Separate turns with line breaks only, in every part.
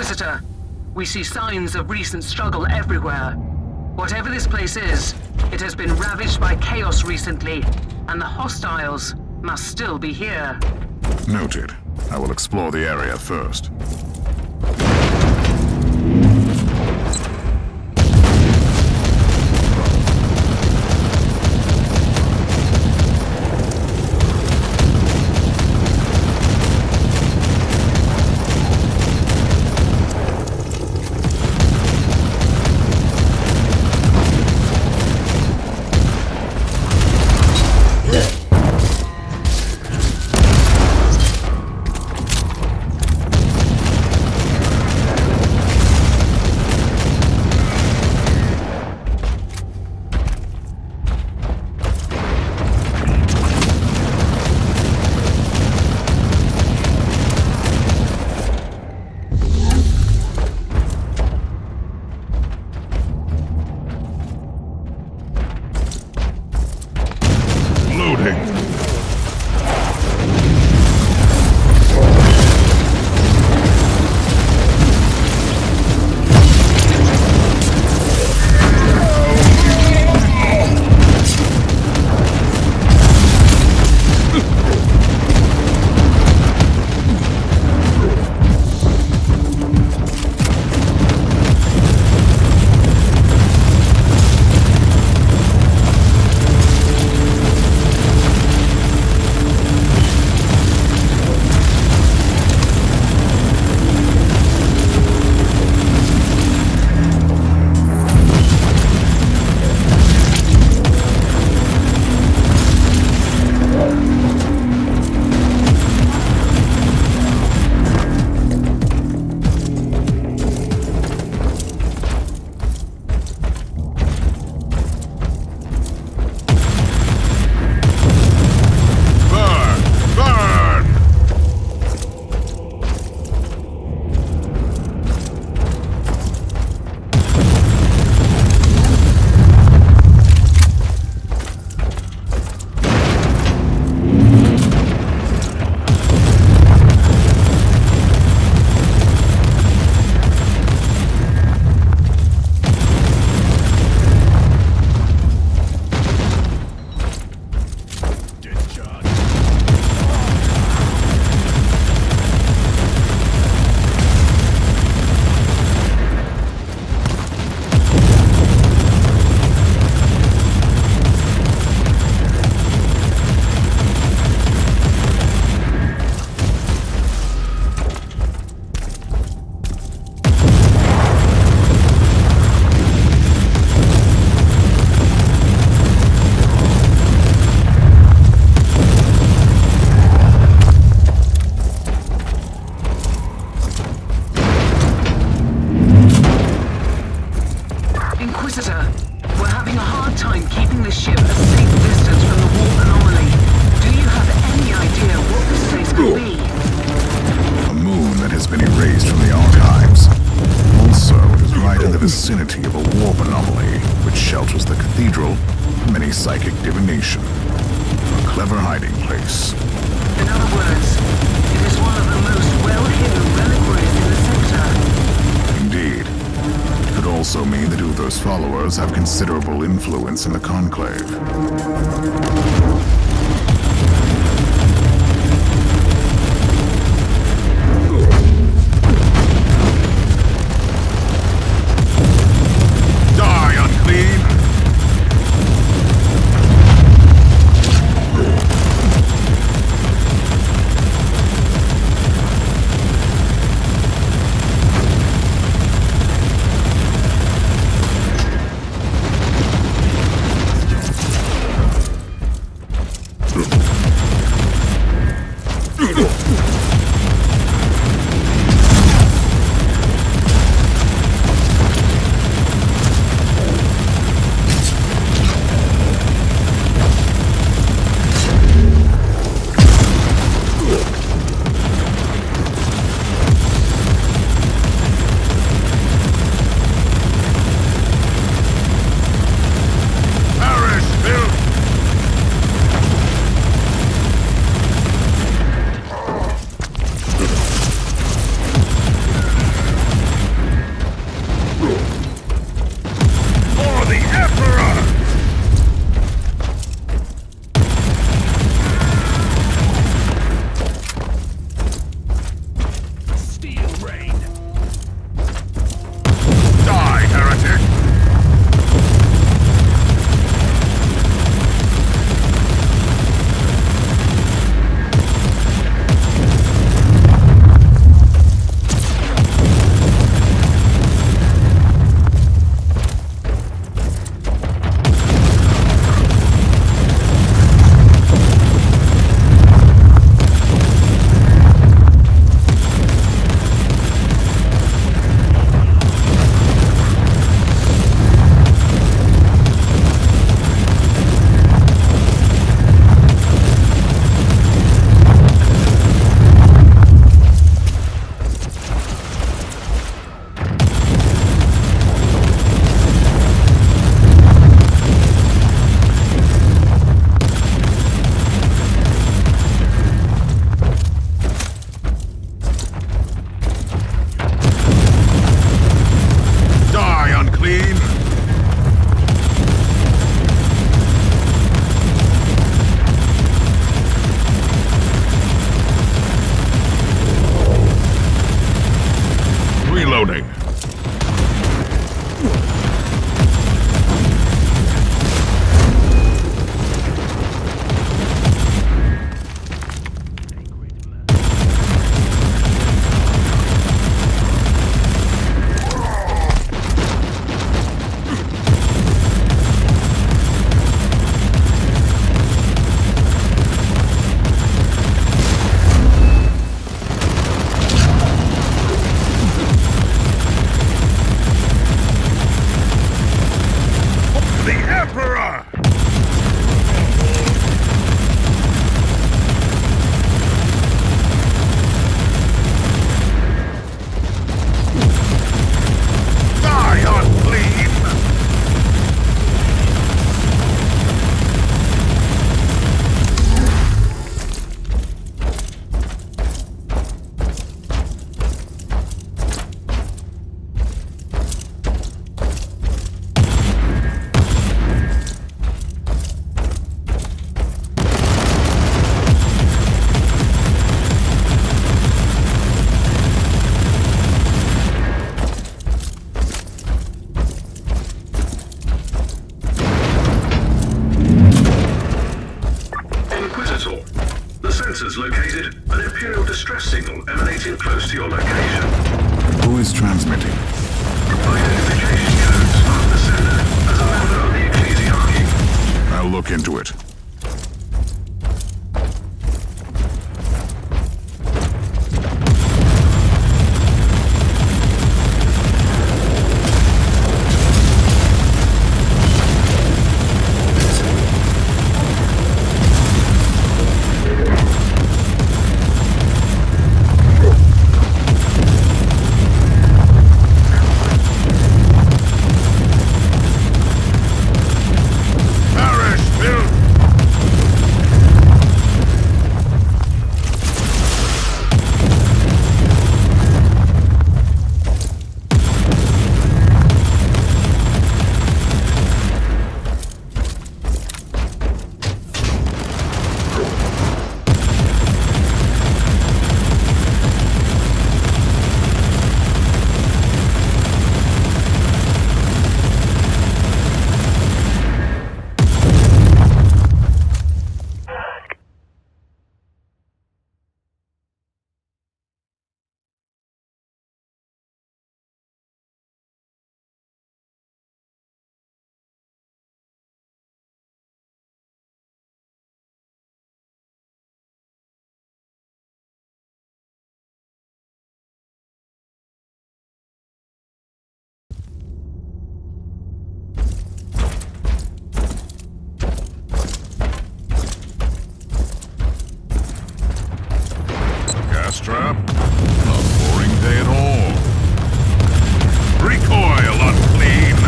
Inquisitor, we see signs of recent struggle everywhere. Whatever this place is, it has been ravaged by chaos recently, and the hostiles must still be here.
Noted. I will explore the area first. Vicinity of a warp anomaly, which shelters the cathedral from any psychic divination. A clever hiding place.
In other words, it is one of the most well-hidden reliquaries in the sector.
Indeed. It could also mean that Uther's followers have considerable influence in the Conclave.
Sensors located an Imperial distress signal emanating close to your location.
Who is transmitting?
Identification codes mark the sender as a member of the Ecclesiarchy.
I'll look into it. Trap? Not a boring day at all. Recoil unclean!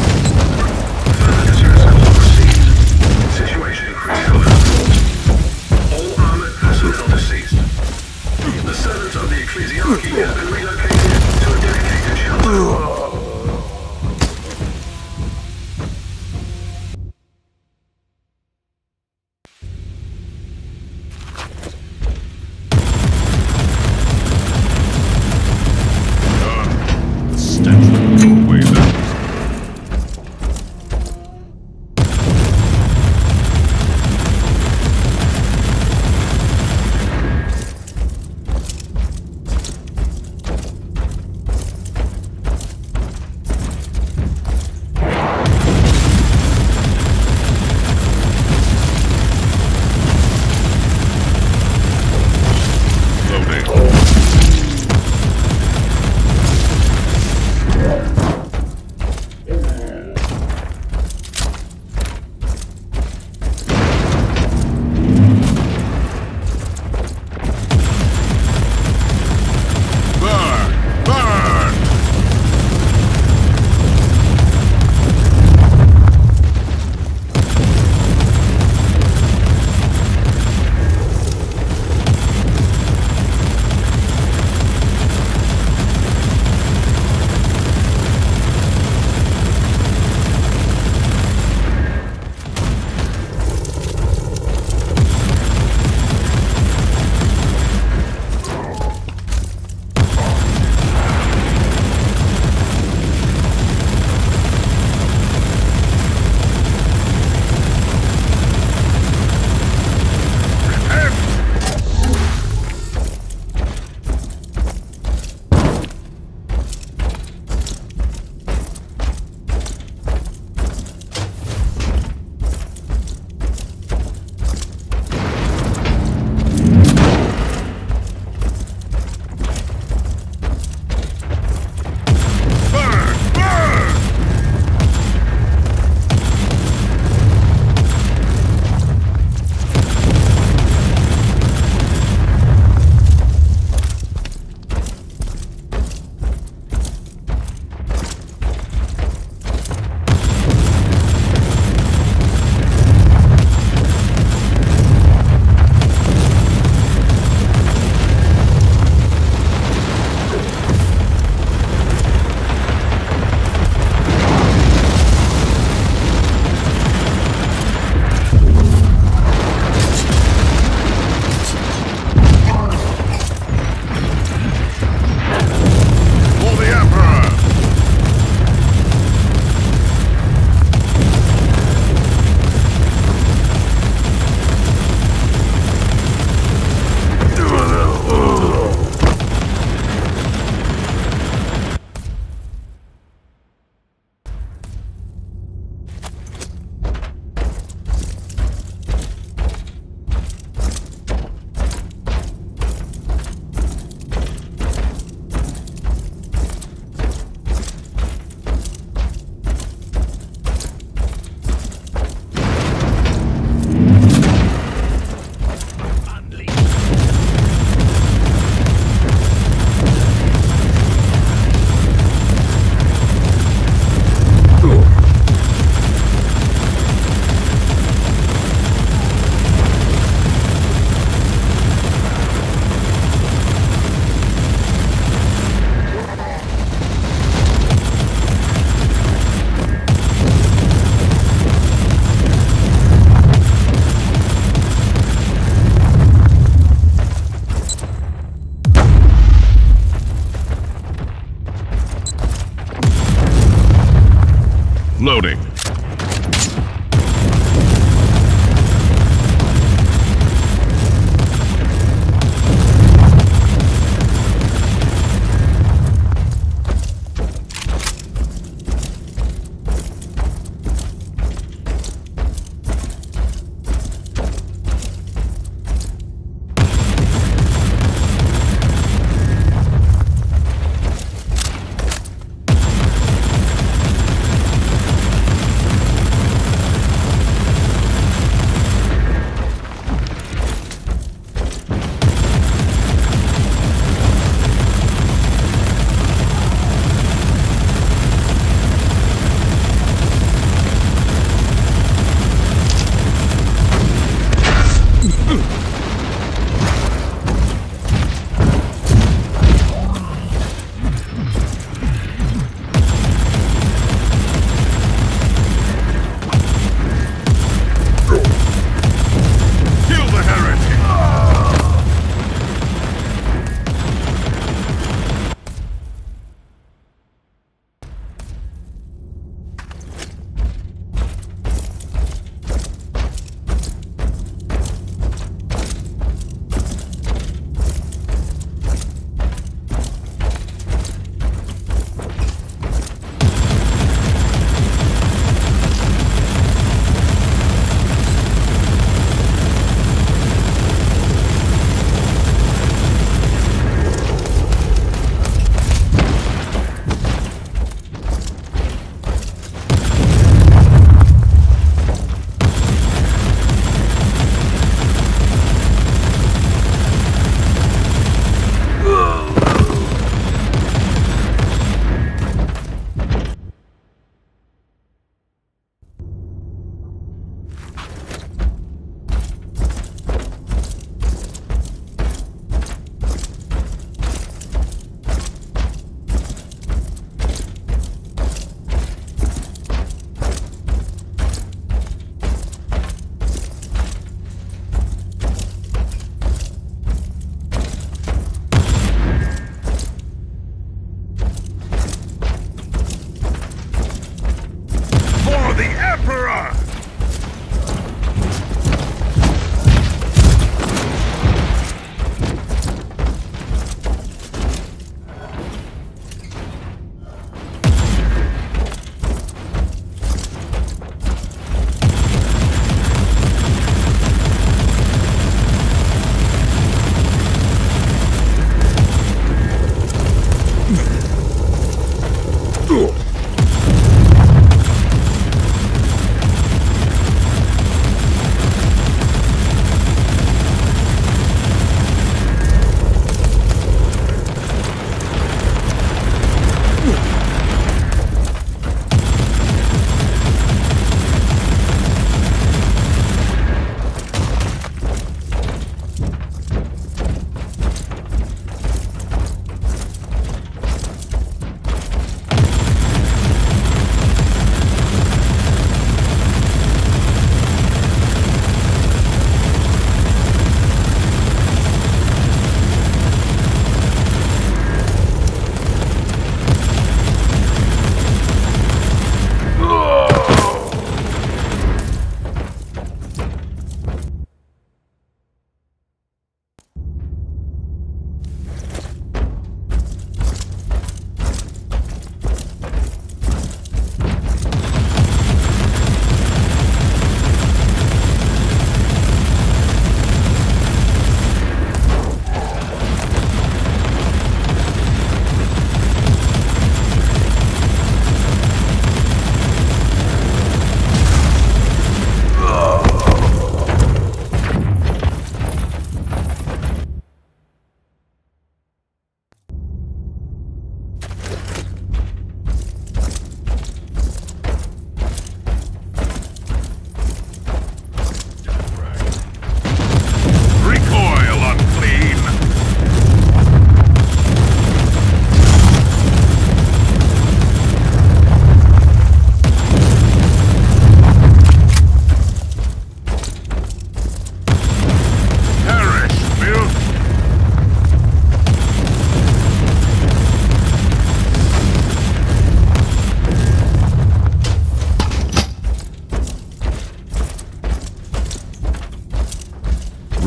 Situation critical.
Loading.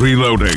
Reloading.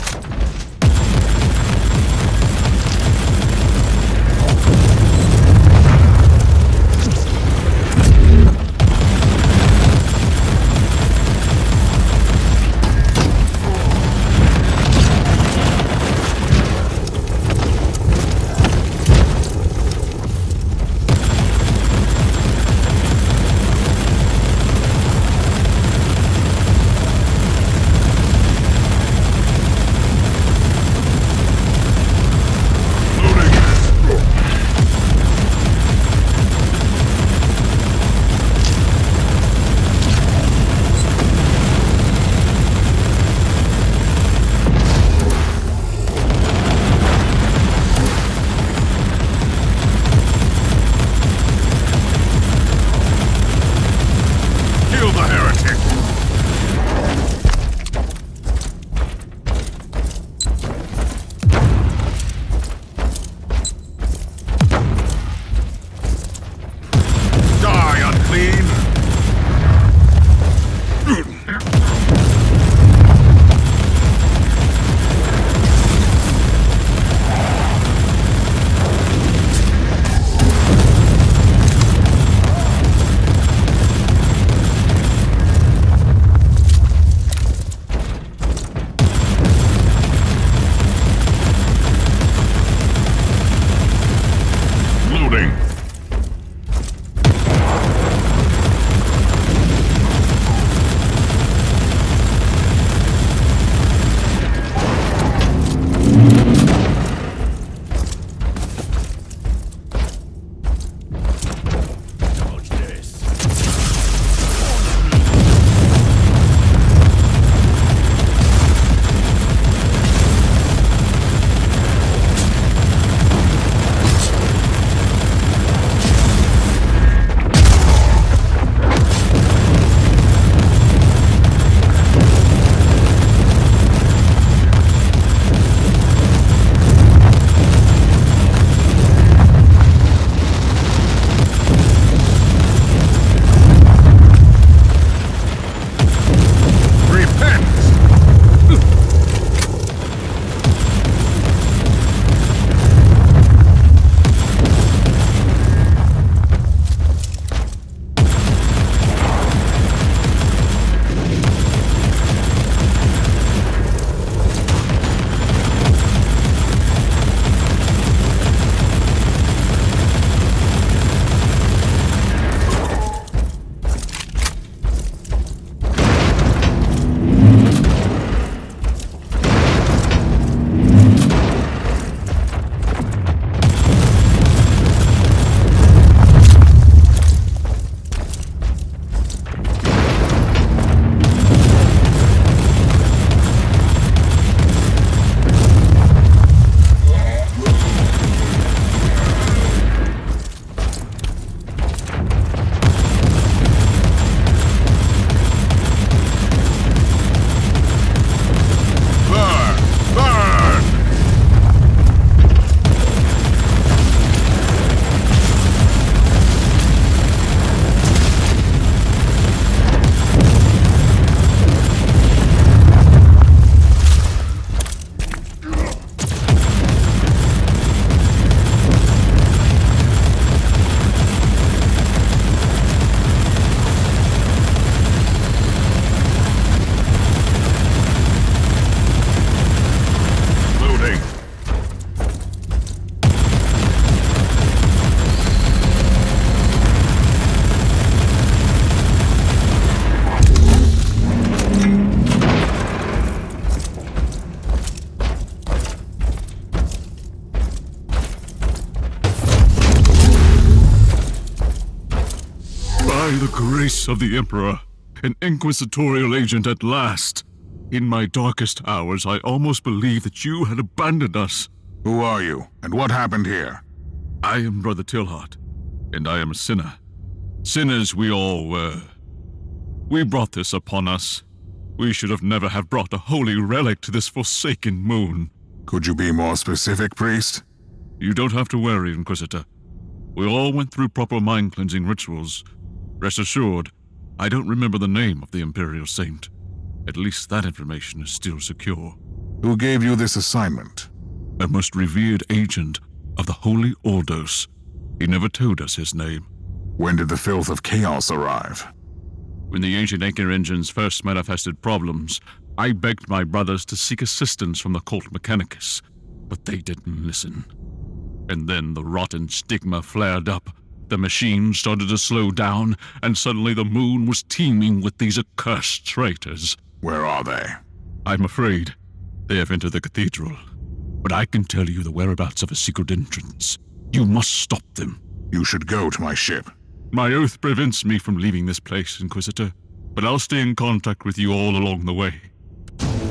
By the grace of the Emperor, an inquisitorial agent at last. In my darkest hours, I almost believed that you had abandoned us.
Who are you, and what happened here?
I am Brother Tillhart, and I am a sinner. Sinners we all were. We brought this upon us. We should have never have brought a holy relic to this forsaken moon.
Could you be more specific, priest?
You don't have to worry, Inquisitor. We all went through proper mind-cleansing rituals. Rest assured, I don't remember the name of the Imperial Saint. At least that information is still secure.
Who gave you this assignment?
A most revered agent of the Holy Ordos. He never told us his name.
When did the filth of chaos arrive?
When the ancient anchor engines first manifested problems, I begged my brothers to seek assistance from the Cult Mechanicus, but they didn't listen. And then the rotten stigma flared up, the machine started to slow down, and suddenly the moon was teeming with these accursed traitors.
Where are they?
I'm afraid they have entered the cathedral, but I can tell you the whereabouts of a secret entrance. You must stop them.
You should go to my ship.
My oath prevents me from leaving this place, Inquisitor, but I'll stay in contact with you all along the way.